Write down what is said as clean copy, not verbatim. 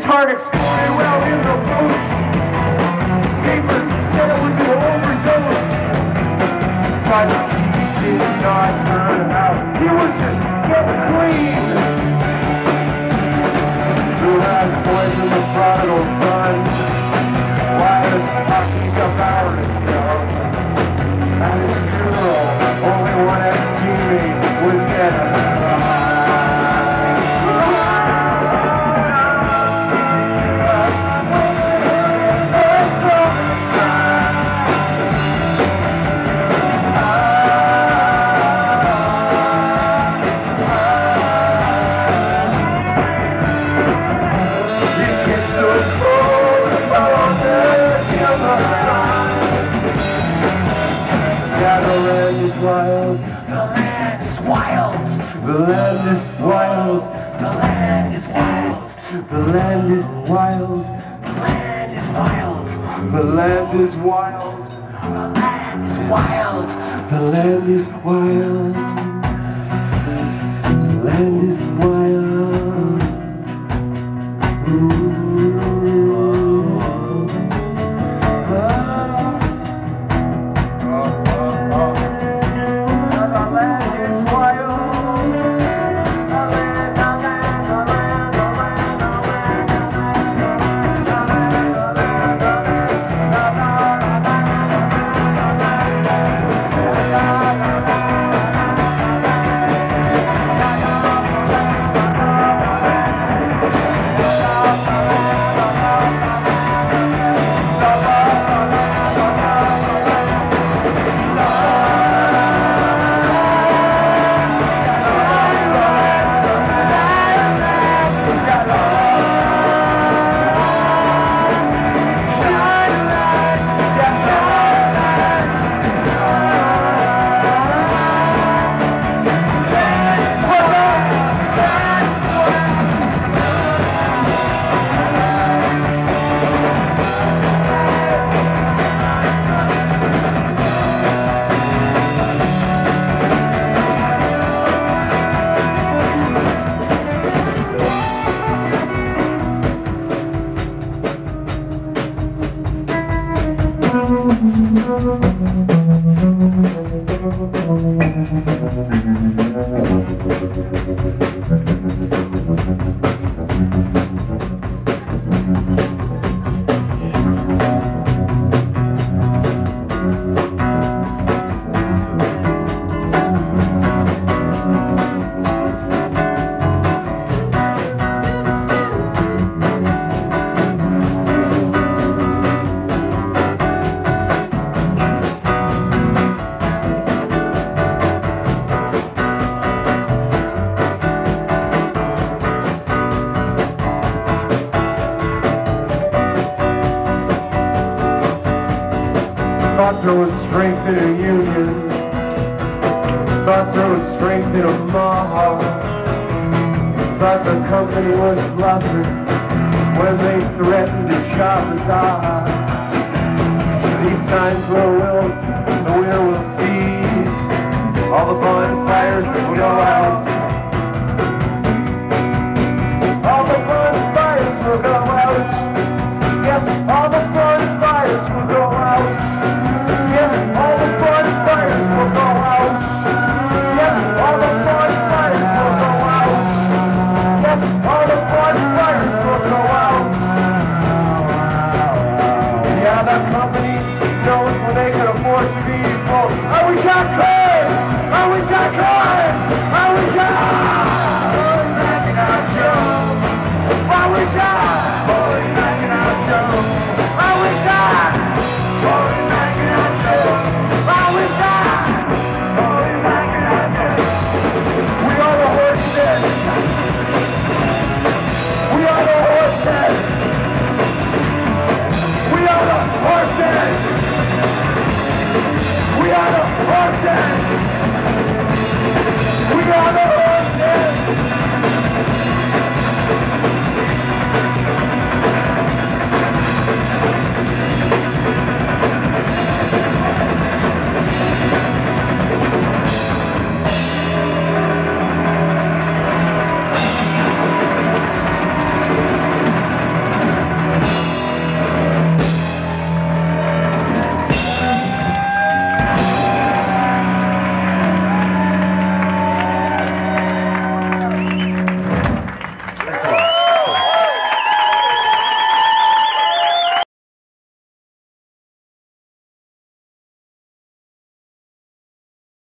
heart exploded well in the boots. Papers said it was an overdose. But he did not turn out. He was just getting clean. The last boys in the prodigal son. Why was talking about his young? At his funeral, only one ex-teammate was dead. Wild. The land is wild. The land is wild. The land is wild. The land is wild. The land is wild. The land is wild. The land is wild. The land is wild. The land is wild. Ooh. Thought there was strength in a union. Thought there was strength in a mob. Thought the company was bluffing when they threatened to chop us off. So these signs will wilt, the winter will cease. All the bonfires will go out. All the bonfires will go out. Yes, all the bonfires will go out. Yes, all the bonfires will go out. Yes, all the bonfires will go out. Yes, all